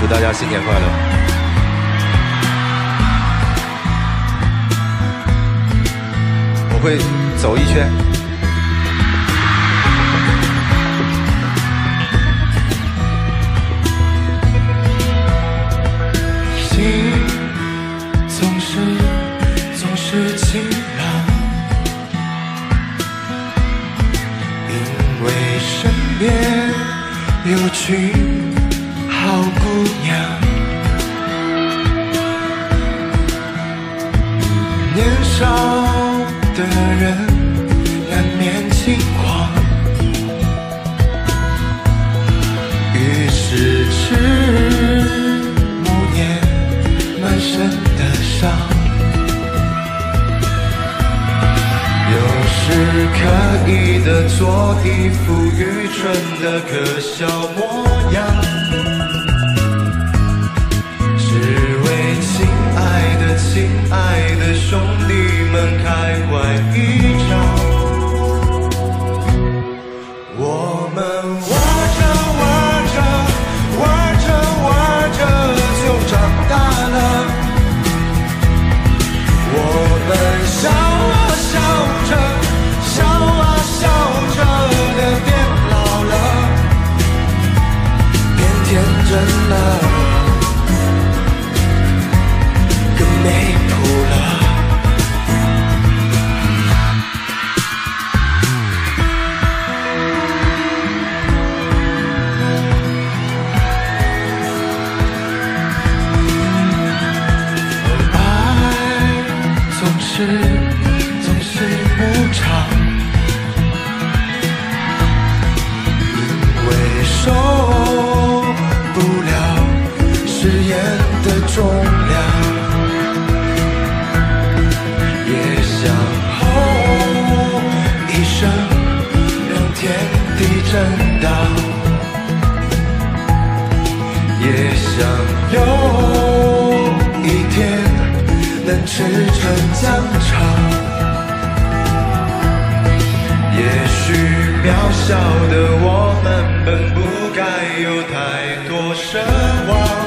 祝大家新年快乐！我会走一圈。 心总是晴朗，因为身边有群好姑娘。年少的人难免轻狂，于是赤木年满身的伤。有时刻意的做一副愚蠢的可笑模样，只为亲爱的兄弟们开怀一场。我们玩着就长大了，我们笑着的变老了，变天真了，更没谱了。爱总是无常，因为受不了誓言的重量，也想吼一声让天地震荡，也想有一天能驰骋疆场。也许渺小的我们本不该有太多奢望，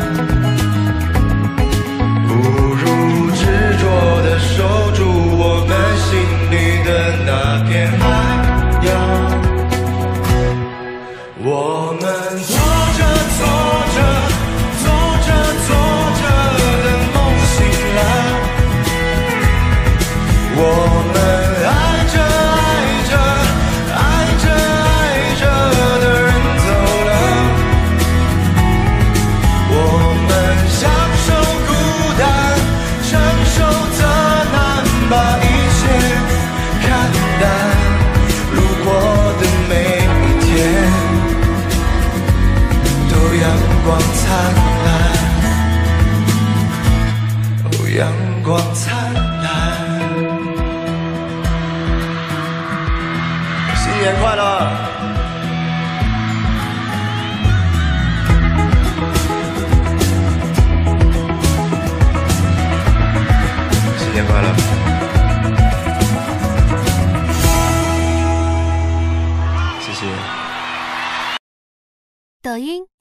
不如执着地守住我们心里的那片海洋。我们做着的梦醒了，我们爱着的人走了，我们享受孤单，承受责难，把一切看淡，路过的每一天都阳光灿烂，哦，阳光灿烂。新年快乐！新年快乐！谢谢。 抖音。